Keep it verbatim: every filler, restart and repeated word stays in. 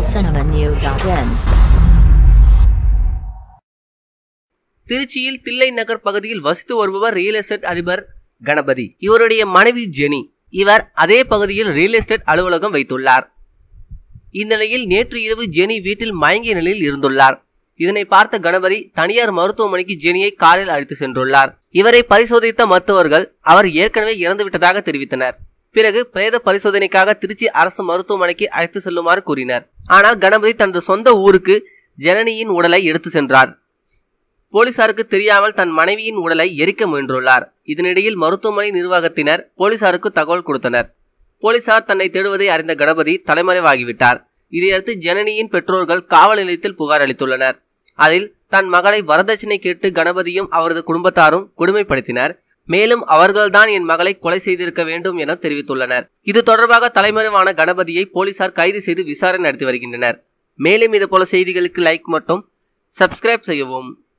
cinema new dot in. திருச்சியில் தில்லை நகர் பகுதியில் வசித்து வருபவர் ரியல் எஸ்டேட் அதிபர் கணபதி. இவருடைய மனைவி ஜெனி. இவர் அதே பகுதியில் ரியல் எஸ்டேட் அலுவலகம் வைத்துள்ளார். இந்நிலையில் நேற்று இரவு ஜெனி வீட்டில் மயங்கிய நிலையில் இருந்துள்ளார். இதனை பார்த்த கணபதி தனியார் மருத்துவமனைக்கு ஜெனியை காரில் அழைத்து சென்றுள்ளார். இவரை பரிசோதித்த மருத்துவர்கள் அவர் ஏற்கனவே இறந்துவிட்டதாக தெரிவித்தனர். பிறகு பிரேத பரிசோதனைக்காக திருச்சி அரசு மருத்துவமனைக்கு அழைத்து செல்லுமாறு கூறினர். ஆனால் கணபதி தனது சொந்த ஊருக்கு ஜனனியின் உடலை எடுத்து சென்றார். போலீசாருக்கு தெரியாமல் தன் மனைவியின் உடலை எரிக்க முயன்றுள்ளார். இதனிடையில் மருத்துவமனை நிர்வாகத்தினர் போலீசாருக்கு தகவல் கொடுத்தனர். போலீசார் தன்னை தேடுவதை அறிந்த கணபதி தலைமறைவாகிவிட்டார். இதையடுத்து ஜனனியின் பெற்றோர்கள் காவல் நிலையத்தில் புகார் அளித்துள்ளனர். அதில் தன் மகளை வரதட்சணை கேட்டு கணபதியும் அவரது குடும்பத்தாரும் கொடுமைப்படுத்தினர். மேலும் அவர்கள்தான் என் மகளை கொலை செய்திருக்க வேண்டும் என தெரிவித்துள்ளனர். இது தொடர்பாக தலைமறைவான கணபதியை போலீசார் கைது செய்து விசாரணை நடத்தி வருகின்றனர். மேலும் இதுபோல செய்திகளுக்கு லைக் மற்றும் சப்ஸ்கிரைப் செய்யவும்.